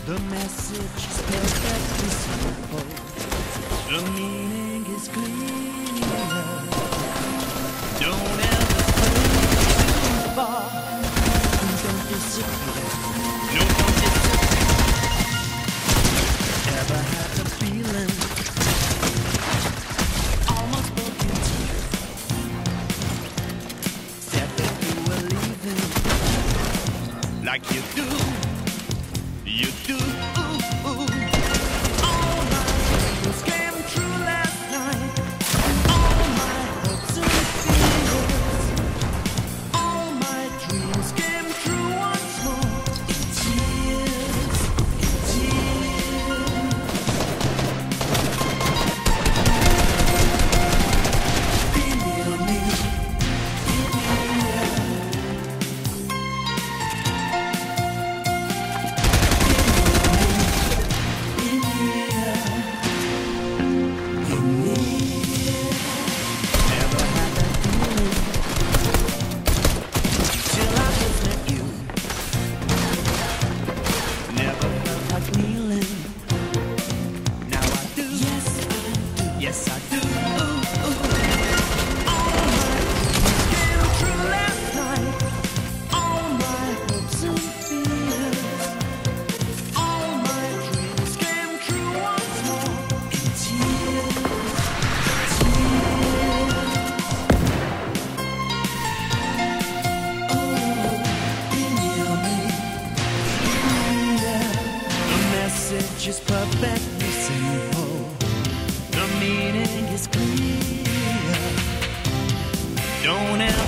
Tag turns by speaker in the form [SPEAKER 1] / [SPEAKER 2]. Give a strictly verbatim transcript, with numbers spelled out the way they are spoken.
[SPEAKER 1] The message is perfectly simple. The meaning is clear. Don't ever stray too far. Don't disappear. No, don't disappear. Ever had the feeling? Almost broke into. Said that you were leaving. Like you do. You do. Ooh, ooh. All my dreams came true last night. All my hopes and fears. All my dreams came true once more. In tears, in tears. Be near me, be near. Yes, I do. Ooh, ooh. All my dreams came true last night. All my hopes and fears. All my dreams came true once more. In tears, tears. Oh, be near me, be near. The message is perfectly simple. The meaning is clear. Don't ever